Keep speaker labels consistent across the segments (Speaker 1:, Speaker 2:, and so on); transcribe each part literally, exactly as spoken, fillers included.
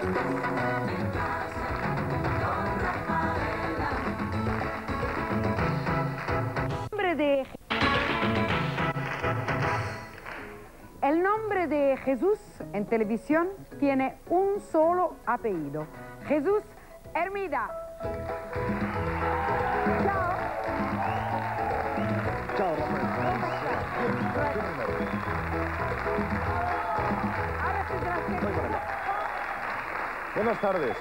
Speaker 1: De... El nombre de Jesús en televisión tiene un solo apellido. Jesús Hermida. Chao.
Speaker 2: Chao, Rafael.
Speaker 1: Ahora sí, gracias.
Speaker 2: Voy para allá. Buenas tardes.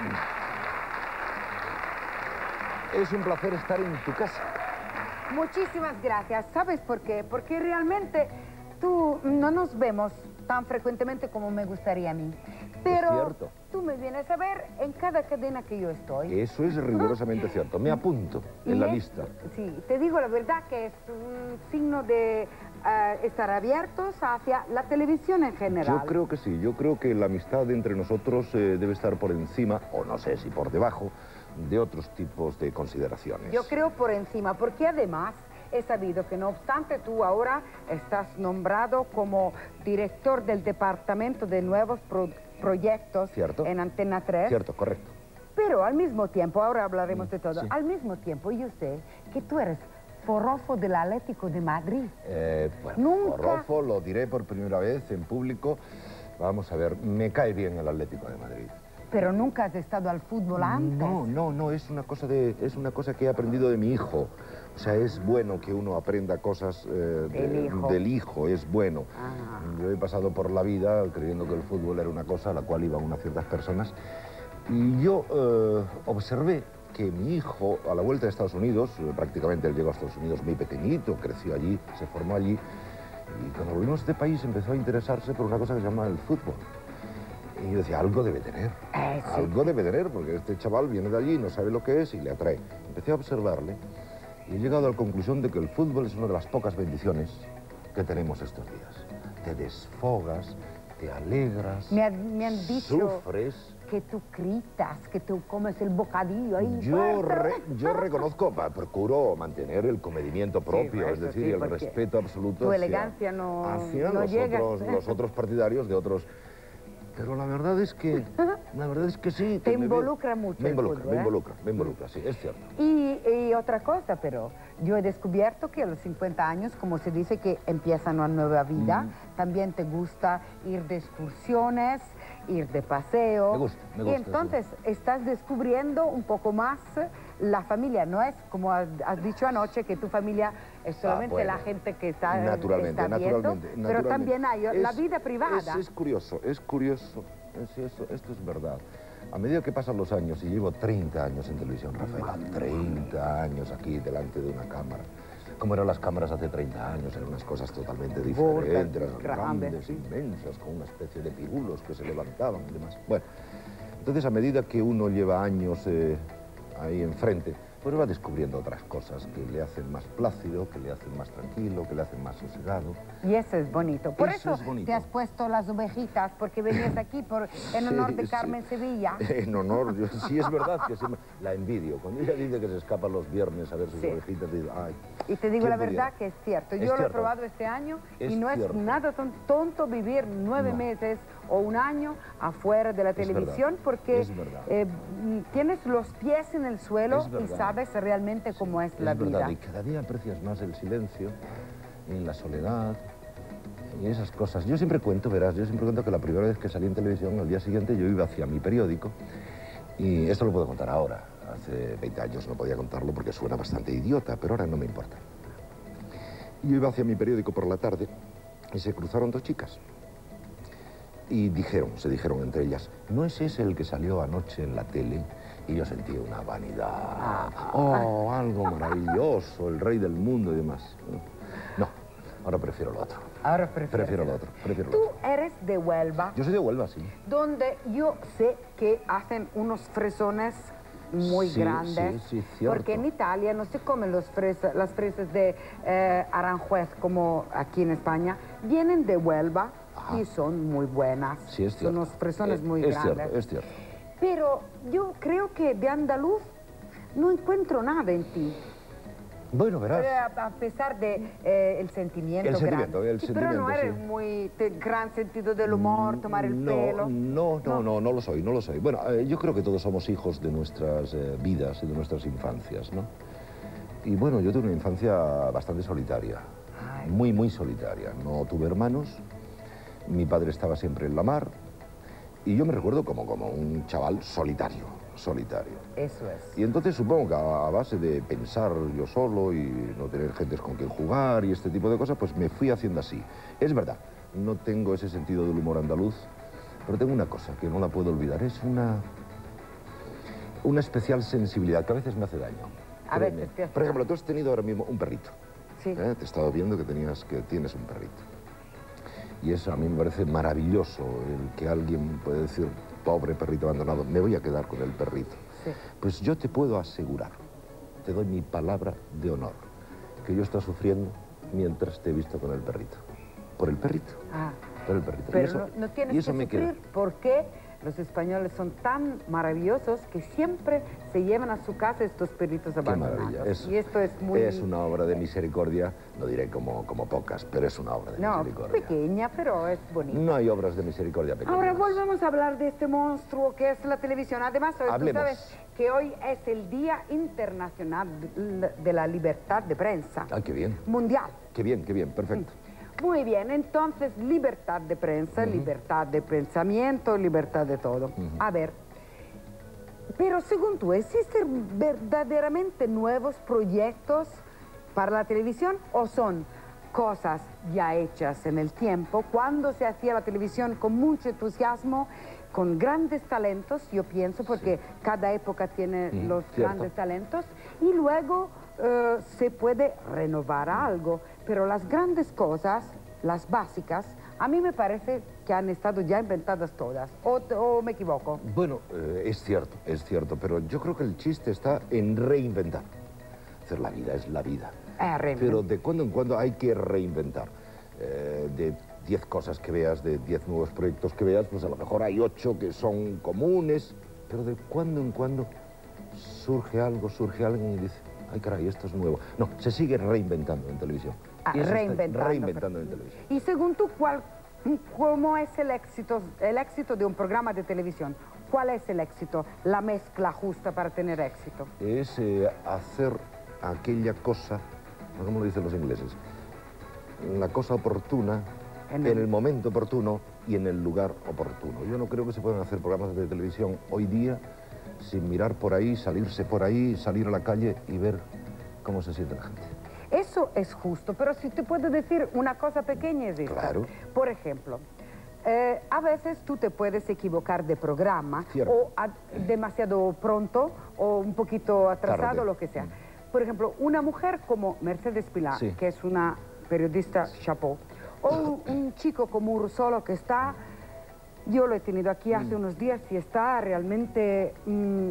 Speaker 2: Es un placer estar en tu casa.
Speaker 1: Muchísimas gracias. ¿Sabes por qué? Porque realmente tú no nos vemos tan frecuentemente como me gustaría a mí. Pero
Speaker 2: es cierto.
Speaker 1: Tú me vienes a ver en cada cadena que yo estoy.
Speaker 2: Eso es rigurosamente cierto. Me apunto en la
Speaker 1: es,
Speaker 2: lista.
Speaker 1: Sí, te digo la verdad que es un signo de uh, estar abiertos hacia la televisión en general.
Speaker 2: Yo creo que sí. Yo creo que la amistad entre nosotros eh, debe estar por encima, o no sé si por debajo, de otros tipos de consideraciones.
Speaker 1: Yo creo por encima, porque además he sabido que no obstante tú ahora estás nombrado como director del Departamento de Nuevos Pro Proyectos
Speaker 2: ¿Cierto?
Speaker 1: En Antena tres.
Speaker 2: Cierto, correcto.
Speaker 1: Pero al mismo tiempo, ahora hablaremos de todo,
Speaker 2: Sí.
Speaker 1: al mismo tiempo yo sé que tú eres forofo del Atlético de Madrid.
Speaker 2: Eh, bueno,
Speaker 1: Nunca...
Speaker 2: forofo, lo diré por primera vez en público. Vamos a ver, me cae bien el Atlético de Madrid.
Speaker 1: Pero nunca has estado al fútbol antes.
Speaker 2: No, no, no, es una cosa de, es una cosa que he aprendido de mi hijo. O sea, es bueno que uno aprenda cosas eh, de-
Speaker 1: Del hijo.
Speaker 2: del hijo, es bueno.
Speaker 1: Ah.
Speaker 2: Yo he pasado por la vida creyendo que el fútbol era una cosa a la cual iban unas ciertas personas. Y yo eh, observé que mi hijo, a la vuelta de Estados Unidos, eh, prácticamente él llegó a Estados Unidos muy pequeñito, creció allí, se formó allí, y cuando volvimos a este país empezó a interesarse por una cosa que se llama el fútbol. Y yo decía, algo debe tener,
Speaker 1: Eh, sí.
Speaker 2: algo debe tener, porque este chaval viene de allí, no sabe lo que es y le atrae. Empecé a observarle y he llegado a la conclusión de que el fútbol es una de las pocas bendiciones que tenemos estos días. Te desfogas, te alegras,
Speaker 1: Me, han- me han dicho
Speaker 2: sufres.
Speaker 1: que tú gritas, que tú comes el bocadillo ahí.
Speaker 2: Yo,
Speaker 1: fuerte.
Speaker 2: re- yo reconozco, pa- procuro mantener el comedimiento propio,
Speaker 1: bueno,
Speaker 2: es
Speaker 1: eso
Speaker 2: decir,
Speaker 1: sí,
Speaker 2: el
Speaker 1: porque
Speaker 2: respeto absoluto
Speaker 1: tu
Speaker 2: hacia-
Speaker 1: elegancia no-
Speaker 2: hacia
Speaker 1: no
Speaker 2: los,
Speaker 1: llega.
Speaker 2: otros, los otros partidarios de otros. Pero la verdad es que, la verdad es que sí.
Speaker 1: Te
Speaker 2: que me veo-
Speaker 1: involucra mucho
Speaker 2: Me
Speaker 1: el
Speaker 2: involucra,
Speaker 1: fútbol,
Speaker 2: me
Speaker 1: ¿eh?
Speaker 2: involucra, me involucra, sí, es cierto.
Speaker 1: Y, y otra cosa, pero yo he descubierto que a los cincuenta años, como se dice que empieza una nueva vida,
Speaker 2: Mm.
Speaker 1: también te gusta ir de excursiones, ir de paseo.
Speaker 2: Me gusta, me
Speaker 1: Y
Speaker 2: gusta,
Speaker 1: entonces estás descubriendo un poco más la familia. No es como has, has dicho anoche que tu familia es solamente
Speaker 2: Ah, bueno.
Speaker 1: la gente que está,
Speaker 2: Naturalmente,
Speaker 1: está viendo,
Speaker 2: naturalmente,
Speaker 1: pero
Speaker 2: naturalmente.
Speaker 1: también hay la
Speaker 2: Es-
Speaker 1: vida privada.
Speaker 2: Es, es curioso, es curioso, es eso, esto es verdad. A medida que pasan los años, y llevo treinta años en televisión, Rafaela, treinta años aquí delante de una cámara. Como eran las cámaras hace treinta años, eran unas cosas totalmente diferentes, eran
Speaker 1: grandes,
Speaker 2: grandes,
Speaker 1: sí.
Speaker 2: inmensas, con una especie de pirulos que se levantaban y demás. Bueno, entonces a medida que uno lleva años eh, ahí enfrente, pues va descubriendo otras cosas que le hacen más plácido, que le hacen más tranquilo, que le hacen más sosegado.
Speaker 1: Y eso es bonito. Por
Speaker 2: Eso
Speaker 1: eso,
Speaker 2: es bonito.
Speaker 1: te has puesto las ovejitas, porque venías aquí por, en honor
Speaker 2: Sí,
Speaker 1: de
Speaker 2: sí.
Speaker 1: Carmen Sevilla.
Speaker 2: En honor, yo- sí es verdad que siempre la envidio. Cuando ella dice que se escapa los viernes a ver sus
Speaker 1: Sí.
Speaker 2: ovejitas, digo, ay.
Speaker 1: Y te digo
Speaker 2: ¿quién
Speaker 1: la
Speaker 2: pudiera?
Speaker 1: verdad que es cierto.
Speaker 2: Es
Speaker 1: Yo lo he
Speaker 2: cierto.
Speaker 1: probado este año
Speaker 2: Es
Speaker 1: y no
Speaker 2: cierto.
Speaker 1: es nada ton- tonto vivir nueve
Speaker 2: No.
Speaker 1: meses o un año afuera de la
Speaker 2: Es
Speaker 1: televisión
Speaker 2: verdad,
Speaker 1: porque
Speaker 2: es verdad.
Speaker 1: eh, mm, tienes los pies en el suelo
Speaker 2: Es
Speaker 1: y
Speaker 2: verdad.
Speaker 1: sabes realmente cómo es, la
Speaker 2: verdad,
Speaker 1: vida.
Speaker 2: y cada día aprecias más el silencio, y la soledad y esas cosas. Yo siempre cuento, verás, yo siempre cuento que la primera vez que salí en televisión, al día siguiente yo iba hacia mi periódico, y esto lo puedo contar ahora. Hace veinte años no podía contarlo porque suena bastante idiota, pero ahora no me importa. Yo iba hacia mi periódico por la tarde y se cruzaron dos chicas. Y dijeron, se dijeron entre ellas, ¿no es ese el que salió anoche en la tele? Y yo sentí una vanidad. Oh, algo maravilloso, el rey del mundo y demás. No, ahora prefiero lo otro.
Speaker 1: Ahora prefiero.
Speaker 2: Prefiero lo otro, prefiero lo
Speaker 1: Tú
Speaker 2: otro.
Speaker 1: eres de Huelva,
Speaker 2: Yo soy de Huelva, sí.
Speaker 1: donde yo sé que hacen unos fresones muy
Speaker 2: Sí,
Speaker 1: grandes,
Speaker 2: sí, sí, cierto.
Speaker 1: porque en Italia no se comen los fresa- las fresas de eh, Aranjuez como aquí en España, vienen de Huelva
Speaker 2: Ajá.
Speaker 1: y son muy buenas,
Speaker 2: Sí, es
Speaker 1: son
Speaker 2: cierto.
Speaker 1: unos fresones
Speaker 2: Eh,
Speaker 1: muy
Speaker 2: es
Speaker 1: grandes.
Speaker 2: Cierto, es cierto.
Speaker 1: Pero yo creo que de andaluz no encuentro nada en ti.
Speaker 2: Bueno, verás.
Speaker 1: Eh, a, a pesar de eh, el sentimiento.
Speaker 2: El sentimiento,
Speaker 1: grande.
Speaker 2: el
Speaker 1: Sí,
Speaker 2: sentimiento,
Speaker 1: pero no eres
Speaker 2: sí.
Speaker 1: muy de gran sentido del humor, tomar el
Speaker 2: no,
Speaker 1: pelo.
Speaker 2: No, no, no, no lo soy, no lo soy. Bueno, eh, yo creo que todos somos hijos de nuestras eh, vidas y de nuestras infancias, ¿no? Y bueno, yo tuve una infancia bastante solitaria,
Speaker 1: Ay.
Speaker 2: muy, muy solitaria. No tuve hermanos, mi padre estaba siempre en la mar y yo me recuerdo como, como un chaval solitario, solitario.
Speaker 1: Eso es.
Speaker 2: Y entonces supongo que a, a base de pensar yo solo y no tener gentes con quien jugar y este tipo de cosas, pues me fui haciendo así. Es verdad, no tengo ese sentido del humor andaluz, pero tengo una cosa que no la puedo olvidar, es una, una especial sensibilidad que a veces me hace daño.
Speaker 1: A veces te hace
Speaker 2: Por ejemplo,
Speaker 1: daño.
Speaker 2: tú has tenido ahora mismo un perrito.
Speaker 1: Sí.
Speaker 2: ¿eh? Te he estado viendo que, tenías, que tienes un perrito. Y eso a mí me parece maravilloso, el que alguien puede decir, pobre perrito abandonado, me voy a quedar con el perrito.
Speaker 1: Sí.
Speaker 2: Pues yo te puedo asegurar, te doy mi palabra de honor, que yo estoy sufriendo mientras te he visto con el perrito. Por el perrito.
Speaker 1: Ah.
Speaker 2: Por el perrito.
Speaker 1: Pero
Speaker 2: y eso,
Speaker 1: no, no tienes
Speaker 2: y eso
Speaker 1: que
Speaker 2: me queda.
Speaker 1: sufrir porque los españoles son tan maravillosos que siempre se llevan a su casa estos perritos
Speaker 2: Qué
Speaker 1: abandonados.
Speaker 2: maravilla. Es,
Speaker 1: y esto es muy...
Speaker 2: es una obra de misericordia, no diré como, como pocas, pero es una obra de
Speaker 1: No,
Speaker 2: misericordia.
Speaker 1: pequeña, pero es bonita.
Speaker 2: No hay obras de misericordia pequeñas.
Speaker 1: Ahora volvemos a hablar de este monstruo que es la televisión. Además, hoy, tú
Speaker 2: Hablemos.
Speaker 1: sabes que hoy es el Día Internacional de la Libertad de Prensa.
Speaker 2: Ah, qué bien.
Speaker 1: Mundial.
Speaker 2: Qué bien, qué bien, perfecto.
Speaker 1: Muy bien, entonces libertad de prensa, uh-huh. libertad de pensamiento, libertad de todo. Uh-huh. A ver, pero según tú, ¿existen verdaderamente nuevos proyectos para la televisión o son cosas ya hechas en el tiempo, cuando se hacía la televisión con mucho entusiasmo, con grandes talentos, yo pienso, porque sí. cada época tiene mm, los cierto. grandes talentos, y luego uh, se puede renovar algo, pero las grandes cosas, las básicas, a mí me parece que han estado ya inventadas todas, o, o me equivoco.
Speaker 2: Bueno, eh, es cierto, es cierto, pero yo creo que el chiste está en reinventar. Es decir, la vida es la vida.
Speaker 1: Eh,
Speaker 2: pero de cuando en cuando hay que reinventar. Eh, de diez cosas que veas, de diez nuevos proyectos que veas, pues a lo mejor hay ocho que son comunes, pero de cuando en cuando surge algo, surge alguien y dice, ay caray, esto es nuevo. No, se sigue reinventando en televisión.
Speaker 1: Ah,
Speaker 2: y eso
Speaker 1: reinventando.
Speaker 2: Está reinventando en televisión.
Speaker 1: Y según tú, ¿cuál, ¿cómo es el éxito, el éxito de un programa de televisión? ¿Cuál es el éxito, la mezcla justa para tener éxito?
Speaker 2: Es eh, hacer aquella cosa, ¿cómo lo dicen los ingleses? La cosa oportuna, en el... en el momento oportuno y en el lugar oportuno. Yo no creo que se puedan hacer programas de televisión hoy día sin mirar por ahí, salirse por ahí, salir a la calle y ver cómo se siente la gente.
Speaker 1: Eso es justo, pero si te puedo decir una cosa pequeña es esta.
Speaker 2: Claro.
Speaker 1: Por ejemplo, eh, a veces tú te puedes equivocar de programa,
Speaker 2: Cierto.
Speaker 1: o a, demasiado pronto o un poquito atrasado,
Speaker 2: Tarde.
Speaker 1: lo que sea. Por ejemplo, una mujer como Mercedes Pilar,
Speaker 2: sí.
Speaker 1: que es una periodista chapeau, o un chico como Ursolo que está, yo lo he tenido aquí hace mm. unos días y está realmente, mmm,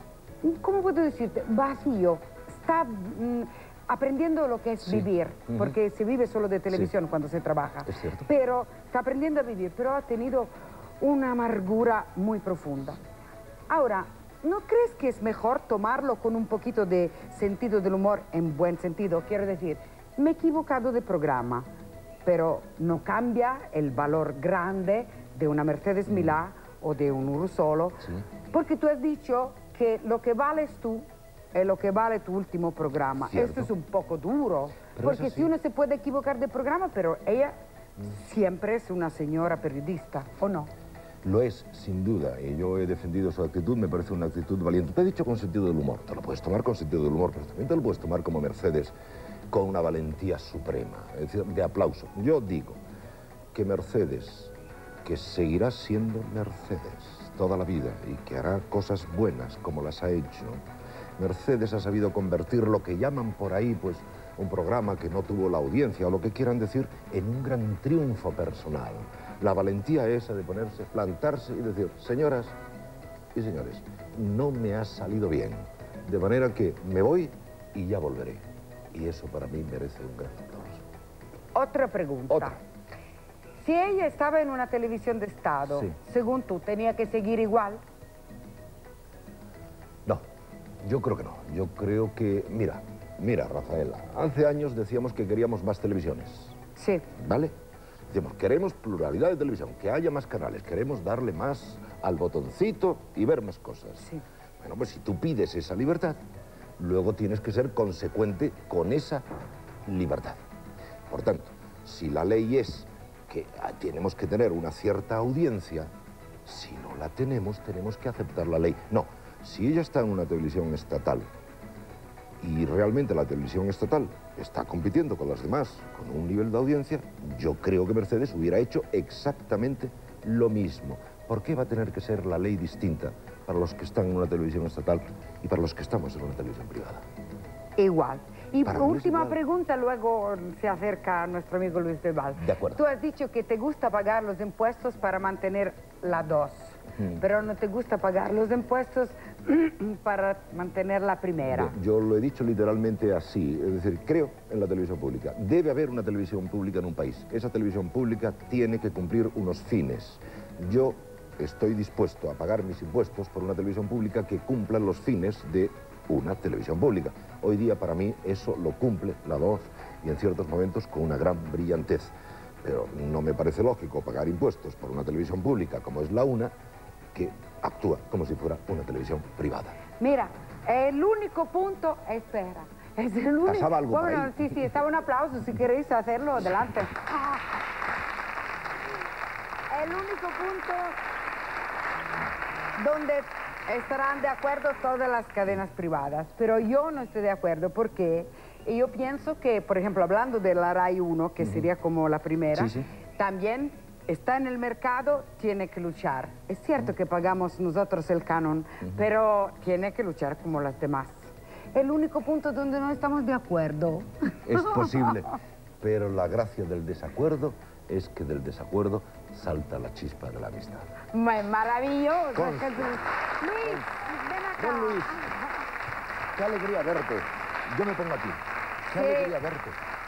Speaker 1: ¿cómo puedo decirte? Vacío, está mmm, aprendiendo lo que es sí. vivir, uh-huh. porque se vive solo de televisión sí. cuando se trabaja,
Speaker 2: es cierto.
Speaker 1: Pero está aprendiendo a vivir, pero ha tenido una amargura muy profunda. Ahora, ¿no crees que es mejor tomarlo con un poquito de sentido del humor en buen sentido? Quiero decir, me he equivocado de programa, pero no cambia el valor grande de una Mercedes mm. Milá o de un Ursolo, sí. porque tú has dicho que lo que vales tú es lo que vale tu último programa.
Speaker 2: Cierto.
Speaker 1: Esto es un poco duro,
Speaker 2: pero
Speaker 1: porque
Speaker 2: sí.
Speaker 1: si uno se puede equivocar de programa, pero ella mm. siempre es una señora periodista, ¿o no?
Speaker 2: Lo es, sin duda, y yo he defendido su actitud, me parece una actitud valiente. Te he dicho con sentido del humor, te lo puedes tomar con sentido del humor, pero también te lo puedes tomar como Mercedes, con una valentía suprema, es decir, de aplauso. Yo digo que Mercedes, que seguirá siendo Mercedes toda la vida y que hará cosas buenas como las ha hecho, Mercedes ha sabido convertir lo que llaman por ahí, pues, un programa que no tuvo la audiencia o lo que quieran decir, en un gran triunfo personal. La valentía esa de ponerse, plantarse y decir, señoras y señores, no me ha salido bien, de manera que me voy y ya volveré. Y eso para mí merece un gran aplauso.
Speaker 1: Otra pregunta.
Speaker 2: Otra.
Speaker 1: Si ella estaba en una televisión de Estado, sí. según tú, ¿tenía que seguir igual?
Speaker 2: No, yo creo que no. Yo creo que, mira, Mira, Rafaela, hace años decíamos que queríamos más televisiones.
Speaker 1: Sí.
Speaker 2: ¿Vale? Decíamos, queremos pluralidad de televisión, que haya más canales, queremos darle más al botoncito y ver más cosas.
Speaker 1: Sí.
Speaker 2: Bueno, pues si tú pides esa libertad, luego tienes que ser consecuente con esa libertad. Por tanto, si la ley es que tenemos que tener una cierta audiencia, si no la tenemos, tenemos que aceptar la ley. No, si ella está en una televisión estatal y realmente la televisión estatal está compitiendo con las demás con un nivel de audiencia, yo creo que Mercedes hubiera hecho exactamente lo mismo. ¿Por qué va a tener que ser la ley distinta para los que están en una televisión estatal y para los que estamos en una televisión privada?
Speaker 1: Igual. Y
Speaker 2: Para mí es
Speaker 1: última
Speaker 2: igual.
Speaker 1: pregunta, luego se acerca nuestro amigo Luis del Val.
Speaker 2: De acuerdo.
Speaker 1: Tú has dicho que te gusta pagar los impuestos para mantener la dos,
Speaker 2: Mm.
Speaker 1: pero no te gusta pagar los impuestos para mantener la primera.
Speaker 2: Yo, yo lo he dicho literalmente así, es decir, creo en la televisión pública. Debe haber una televisión pública en un país. Esa televisión pública tiene que cumplir unos fines. Yo estoy dispuesto a pagar mis impuestos por una televisión pública que cumpla los fines de una televisión pública. Hoy día para mí eso lo cumple la dos y en ciertos momentos con una gran brillantez. Pero no me parece lógico pagar impuestos por una televisión pública como es la una, que actúa como si fuera una televisión privada.
Speaker 1: Mira, el único punto, espera, es el único...
Speaker 2: ¿Pasaba algo por
Speaker 1: Bueno,
Speaker 2: ahí?
Speaker 1: sí, sí, estaba un aplauso, si queréis hacerlo, adelante. El único punto donde estarán de acuerdo todas las cadenas privadas, pero yo no estoy de acuerdo porque yo pienso que, por ejemplo, hablando de la RAI uno, que sería como la primera,
Speaker 2: Sí, sí.
Speaker 1: también está en el mercado, tiene que luchar. Es cierto que pagamos nosotros el canon, pero tiene que luchar como las demás. El único punto donde no estamos de acuerdo.
Speaker 2: Es posible, pero la gracia del desacuerdo es que del desacuerdo salta la chispa de la amistad.
Speaker 1: Ma- Maravilloso.
Speaker 2: Con-
Speaker 1: que tú- Luis, ven acá.
Speaker 2: Don Luis, qué alegría verte. Yo me pongo aquí. Qué
Speaker 1: Sí.
Speaker 2: alegría verte.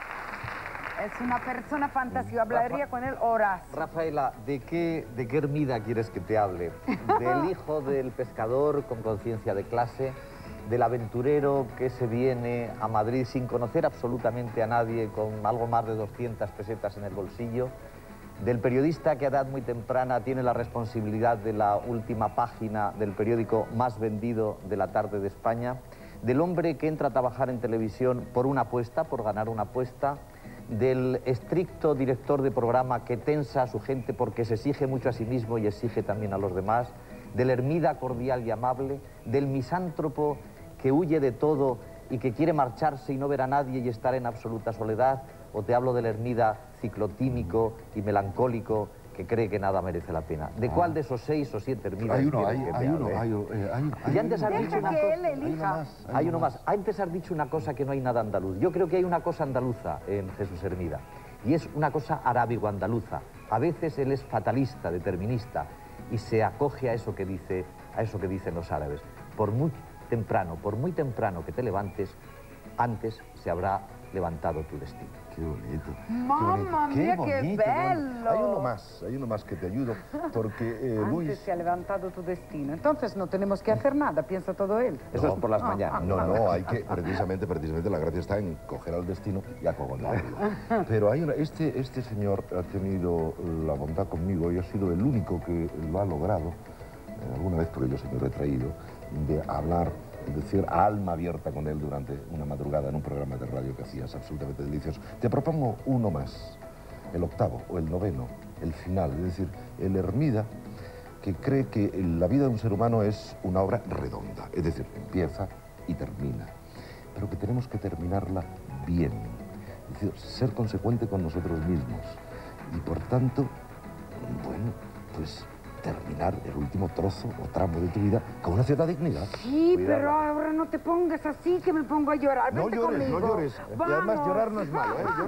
Speaker 1: Es una persona fantástica, hablaría con él horas.
Speaker 3: Rafaela, ¿de qué, ¿de qué Hermida quieres que te hable? ¿Del hijo del pescador con conciencia de clase? ¿Del aventurero que se viene a Madrid sin conocer absolutamente a nadie, con algo más de doscientas pesetas en el bolsillo? ¿Del periodista que a edad muy temprana tiene la responsabilidad de la última página del periódico más vendido de la tarde de España? ¿Del hombre que entra a trabajar en televisión por una apuesta, por ganar una apuesta? ¿Del estricto director de programa que tensa a su gente porque se exige mucho a sí mismo y exige también a los demás? ¿Del Hermida cordial y amable? ¿Del misántropo que huye de todo y que quiere marcharse y no ver a nadie y estar en absoluta soledad? ¿O te hablo del Hermida ciclotímico y melancólico que cree que nada merece la pena? ¿De cuál de esos seis o siete Hermidas
Speaker 2: Hay uno,
Speaker 3: quieres
Speaker 2: hay,
Speaker 3: que te
Speaker 2: hay uno,
Speaker 3: hable?
Speaker 2: hay, eh, hay, hay
Speaker 3: Y antes
Speaker 2: uno.
Speaker 3: has dicho
Speaker 1: Deja
Speaker 3: una
Speaker 1: que
Speaker 3: cosa...
Speaker 1: él elija.
Speaker 2: más,
Speaker 3: Hay uno más. Antes has dicho una cosa que no hay nada andaluz. Yo creo que hay una cosa andaluza en Jesús Hermida. Y es una cosa arábigo-andaluza. A veces él es fatalista, determinista, y se acoge a eso que dice, a eso que dicen los árabes. Por muy temprano, por muy temprano que te levantes, antes se habrá levantado tu destino.
Speaker 2: Qué bonito.
Speaker 1: Mamma
Speaker 2: qué
Speaker 1: mía,
Speaker 2: bonito,
Speaker 1: qué
Speaker 2: bonito.
Speaker 1: bello.
Speaker 2: Hay uno más, hay uno más que te ayudo, porque eh,
Speaker 1: Antes
Speaker 2: Luis...
Speaker 1: se ha levantado tu destino. Entonces no tenemos que hacer nada, piensa todo él.
Speaker 3: Eso
Speaker 2: No.
Speaker 3: es por las mañanas.
Speaker 2: No, no, hay que, precisamente, precisamente la gracia está en coger al destino y acogonarlo. Pero hay una, este, este señor ha tenido la bondad conmigo y ha sido el único que lo ha logrado, eh, alguna vez porque yo soy muy retraído, de hablar, es decir, a alma abierta con él durante una madrugada en un programa de radio que hacías absolutamente delicioso. Te propongo uno más, el octavo o el noveno, el final, es decir, el Hermida, que cree que la vida de un ser humano es una obra redonda, es decir, empieza y termina, pero que tenemos que terminarla bien, es decir, ser consecuente con nosotros mismos y por tanto, bueno, pues terminar el último trozo o tramo de tu vida con una cierta dignidad.
Speaker 1: Sí,
Speaker 3: Cuidado.
Speaker 1: pero ahora no te pongas así que me pongo a llorar.
Speaker 2: No
Speaker 1: Vente
Speaker 2: llores, no
Speaker 1: conmigo.
Speaker 2: llores. Y
Speaker 1: Vamos.
Speaker 2: además llorar no es malo, ¿eh?